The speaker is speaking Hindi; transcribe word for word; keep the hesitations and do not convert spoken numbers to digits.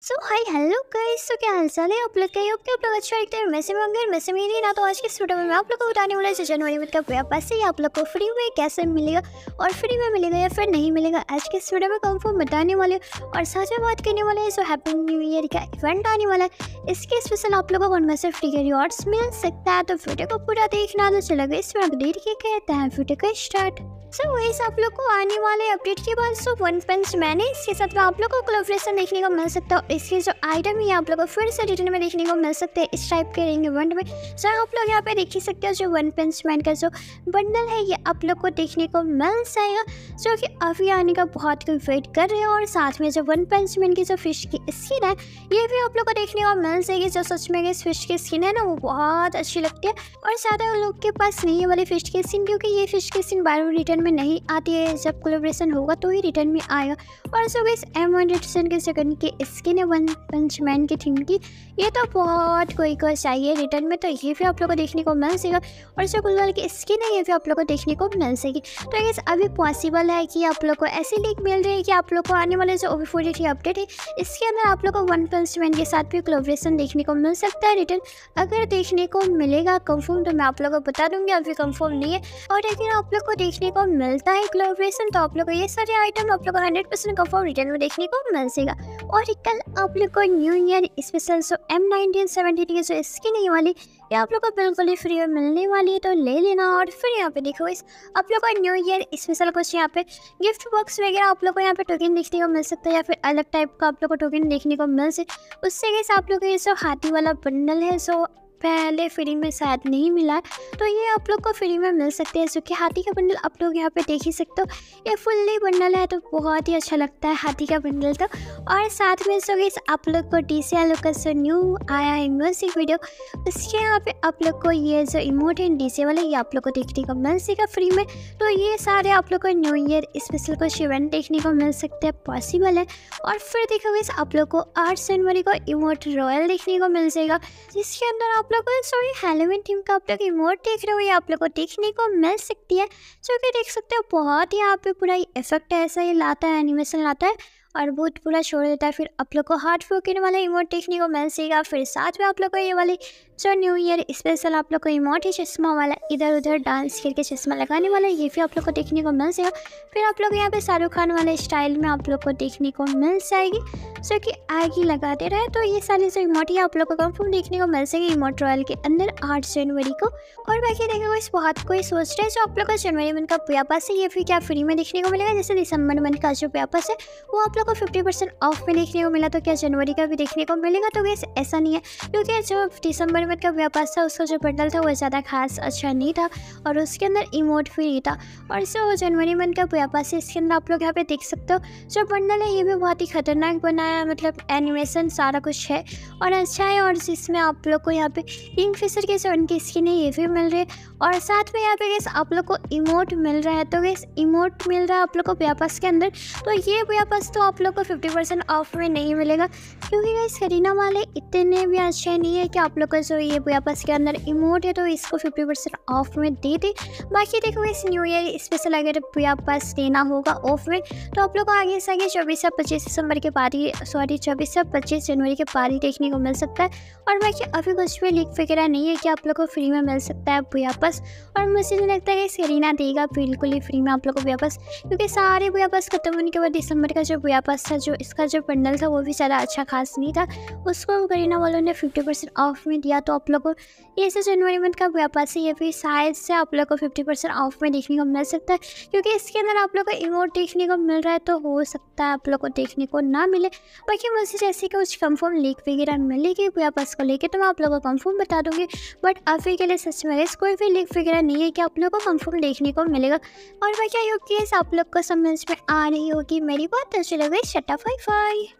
सो हाय हेलो गाइस, तो क्या हाल चाल है आप लोग? कहीं आपके आप लोग अच्छा लगता है वैसे में होंगे वैसे में नहीं ना। तो आज के इस वीडियो में मैं आप लोग को बताने वाला है जनवरी मंथ का व्यापार से आप लोग को फ्री में कैसे मिलेगा और फ्री में मिलेगा या फिर नहीं मिलेगा। आज के इस वीडियो में कंफर्म बताने वाले हैं और साथ में बात करने वाले हैं जो हैप्पी न्यू ईयर का इवेंट आने वाला है। इसके स्पेशल आप लोगों को उनमें से फ्री के रिवॉर्ड्स मिल सकता है, तो वीडियो को पूरा देखना। तो चलो इस वीडियो देर के कहते हैं वीडियो को स्टार्ट। सो वैसे आप लोग को आने वाले अपडेट के बाद सो वन पंच मैन है, इसके साथ में आप लोग को कोलैबोरेशन देखने को मिल सकता है। इसके जो आइटम है आप लोग को फिर से रिटर्न में देखने को मिल सकते हैं इस टाइप के रिंग इवेंट में। सो आप लोग यहाँ पे देख ही सकते हो जो वन पंच मैन का जो बंडल है ये आप लोग को देखने को मिल जाएगा, जो कि अभी आने का बहुत कोई वेट कर रहे हैं। और साथ में जो वन पंच मैन की जो फिश की स्किन है ये भी आप लोग को देखने को मिल जाएगी। जो सच में इस फिश की स्किन है ना वो बहुत अच्छी लगती है और ज़्यादा लोग के पास नहीं है वाली फिश की स्किन, क्योंकि ये फिश की स्किन बार रिटर्न में नहीं आती है। जब कोलैबोरेशन होगा तो ही रिटर्न में आएगा। और सो इस एम हंड्रेड के सेकंड की स्किन है वन पंच मैन की थीम की, ये तो बहुत कोई को चाहिए रिटर्न में, तो ये भी आप लोग को देखने को मिल जाएगा। और जो गुलवाल की स्किन है ये भी आप लोग को देखने को मिल जाएगी। तो ये अभी पॉसिबल है कि आप लोग को ऐसी लीक मिल रही है कि आप लोग को आने वाले जो ओवी फोर्टी थ्री अपडेट है इसके अंदर आप लोग को वन पंच मैन के साथ भी कोलैबोरेशन देखने को मिल सकता है रिटर्न। अगर देखने को मिलेगा कंफर्म तो मैं आप लोग को बता दूंगी, अभी कंफर्म नहीं है। और अगर आप लोग को देखने को मिलता है कोलैबोरेशन तो आप लोग को ये सारे आइटम आप लोग को हंड्रेड परसेंट कंफर्म रिटर्न में देखने को मिल जाएगा। और कल आप लोग को न्यू ईयर स्पेशल जो एम नाइनटीन सेवेंटी की जो स्किन है वाली ये आप लोग को बिल्कुल ही फ्री में मिलने वाली है, तो ले लेना। और फिर यहाँ पे देखो इस आप लोग को न्यू ईयर स्पेशल कुछ यहाँ पे गिफ्ट बॉक्स वगैरह आप लोग को यहाँ पे टोकन देखने को मिल सकता है या फिर अलग टाइप का आप लोग को टोकन देखने को मिल सकता। उससे कैसे आप लोग को ये जो हाथी वाला बंडल है जो पहले फ्री में शायद नहीं मिला है तो ये आप लोग को फ्री में मिल सकते हैं। जो कि हाथी का बंडल आप लोग यहाँ पे देख ही सकते हो, ये फुल्ली बंडल है तो बहुत ही अच्छा लगता है हाथी का बंडल तो। और साथ में जो इस आप लोग को डी सी एल का जो न्यू आया है म्यूजिक वीडियो उसके यहाँ पे आप लोग को ये जो इमोट है डी सी वाले ये आप लोग को देखने को मिल सकेगा फ्री में। तो ये सारे आप लोग को न्यू ईयर स्पेशल कुछ इवेंट देखने को मिल सकते हैं, पॉसिबल है। और फिर देखोगे आप लोग को आठ जनवरी को इमोट रॉयल देखने को मिल जाएगा, जिसके अंदर आप लोग को सॉरी हैलोवीन थीम का आप लोग इमोट देख रहे हो ये आप लोग को देखने को मिल सकती है। जो कि देख सकते हो बहुत ही यहाँ पे पूरा इफेक्ट ऐसा ही लाता है, एनिमेशन लाता है और बहुत पूरा छोड़ देता है। फिर आप लोग को हार्ट फोकन वाला इमोट देखने को मिल जाएगा। फिर साथ में आप लोग को ये वाली जो न्यू ईयर स्पेशल आप लोग को इमोट है चश्मा वाला, इधर उधर डांस करके चश्मा लगाने वाला, ये भी आप लोग को देखने को मिल जाएगा। फिर आप लोग यहाँ पे शाहरुख खान वाले स्टाइल में आप लोग को देखने को मिल जाएगी, जो कि आगे लगाते रहे। तो ये सारी जो इमोट है आप लोग को कंफर्म देखने को मिल जाएगी इमोट रॉयल के अंदर आठ जनवरी को। और बाकी देखो इस बहुत कोई सोच रहे हैं जो आप लोग को जनवरी मंथ का व्यापास है ये फिर क्या फ्री में देखने को मिलेगा। जैसे दिसंबर मंथ का जो व्यापास है वो आप लोग को फिफ्टी परसेंट ऑफ में देखने को मिला, तो क्या जनवरी का भी देखने को मिलेगा? तो वैसे ऐसा नहीं है, क्योंकि जो दिसंबर मंथ का व्यापास था उसका जो बंडल था वो ज़्यादा खास अच्छा नहीं था और उसके अंदर इमोट फ्री था। और जो जनवरी मंथ का व्यापास है इसके अंदर आप लोग यहाँ पे देख सकते हो जो बंडल है ये भी बहुत ही खतरनाक बनाया, मतलब एनिमेशन सारा कुछ है और अच्छा है। और जिसमें आप लोग को यहाँ पे किंग फिशर के जो उनकी स्किन है ये भी मिल रही है और साथ में यहाँ पे गैस आप लोग को इमोट मिल रहा है। तो गैस इमोट मिल रहा है आप लोग को व्यापास के अंदर, तो ये व्यापास तो आप लोग को फिफ्टी परसेंट ऑफ में नहीं मिलेगा, क्योंकि गैस करीना वाले इतने भी अच्छे नहीं है कि आप लोग को जो ये व्यापास के अंदर इमोट है तो इसको फिफ्टी परसेंट ऑफ में दे दे। बाकी देखो इस न्यू ईयर स्पेशल अगर व्यापास देना होगा ऑफ में तो आप लोग को आगे से आगे चौबीस से पच्चीस दिसंबर के बाद ही सॉरी चौबीस से पच्चीस जनवरी के बाद ही देखने को मिल सकता है। और बाकी अभी कुछ भी लीक वगैरह नहीं है कि आप लोग को फ्री में मिल सकता है व्यापास। और मुझे नहीं लगता है कि करीना देगा बिल्कुल ही फ्री में आप लोग को व्यापास, क्योंकि सारे व्यापास खत्म होने के बाद दिसंबर का जो व्यापास था जो इसका जो बंडल था वो भी ज़्यादा अच्छा खास नहीं था, उसको करीना वालों ने फिफ्टी परसेंट ऑफ में दिया। तो आप लोग को ये जो जनवरी मंथ का व्यापास है ये भी शायद से आप लोग को फिफ्टी परसेंट ऑफ में देखने को मिल सकता है, क्योंकि इसके अंदर आप लोग को इमोट देखने को मिल रहा है तो हो सकता है आप लोग को देखने को ना मिले। बाकी मुझे जैसे कि कुछ कंफर्म लीक वगैरह मिलेगी व्यापास को लेके तो मैं आप लोगों को कंफर्म बता दूंगी, बट अभी के लिए सच में कोई भी लीक वगैरह नहीं है कि आप लोग को कंफर्म देखने को मिलेगा। और बाकी आई होप कि आप लोग को समझ में आ रही होगी मेरी बात। तो चलो गाइस, टाटा बाय बाय।